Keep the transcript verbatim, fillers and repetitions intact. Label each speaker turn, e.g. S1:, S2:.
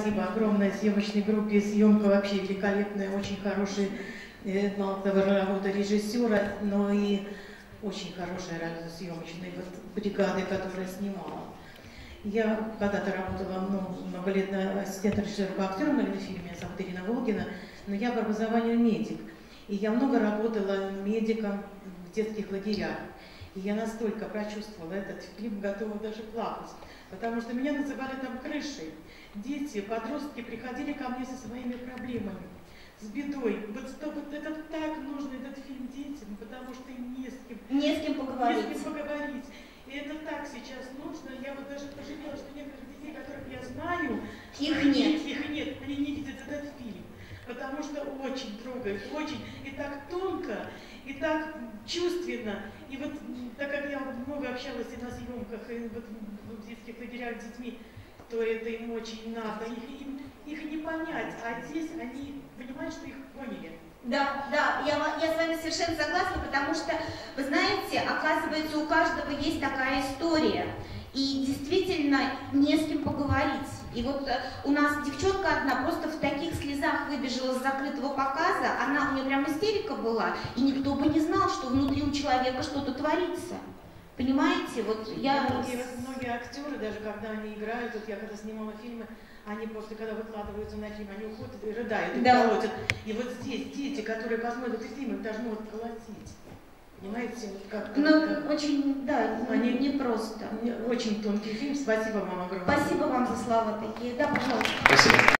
S1: спасибо огромное съемочной группе. Съемка вообще великолепная, очень хорошая, мало того, работа режиссера, но и очень хорошая работа съемочной вот, бригады, которая снимала. Я когда-то работала ну, много лет на ассистентом режиссера по актерам на фильме, зовут Ирина Волгина, но я по образованию медик. И я много работала медиком в детских лагерях. И я настолько прочувствовала этот фильм, готова даже плакать. Потому что меня называли там крышей. Дети, подростки приходили ко мне со своими проблемами, с бедой. Вот, что, вот это так нужно, этот фильм детям, потому что им не с кем,
S2: не с кем поговорить.
S1: Не с кем поговорить. И это так сейчас нужно. Я вот даже пожалела, что некоторых детей, которых я знаю,
S2: их нет.
S1: Их нет, они не видят этот фильм. Потому что очень трогает, очень, и так тонко, и так чувственно. И вот, так как я много общалась и на съемках, и вот в детских лагерях с детьми, то это им очень надо, их, им, их не понять, а здесь они понимают, что их поняли.
S2: Да, да, я, я с вами совершенно согласна, потому что, вы знаете, оказывается, у каждого есть такая история, и действительно не с кем поговорить. И вот у нас девчонка одна просто в таких слезах выбежала с закрытого показа, она, у нее прям истерика была, и никто бы не знал, что внутри у человека что-то творится. Понимаете, вот я...
S1: Многие, многие актеры, даже когда они играют, вот я когда снимала фильмы, они после, когда выкладываются на фильм, они уходят и рыдают, и
S2: да.
S1: колотят. И вот здесь дети, которые посмотрят этот фильм, их даже могут колотить. Понимаете, вот как
S2: Ну,
S1: это...
S2: очень, да, они не просто.
S1: Очень тонкий фильм. Спасибо вам огромное.
S2: Спасибо вам за слова такие. Да, пожалуйста.
S3: Спасибо.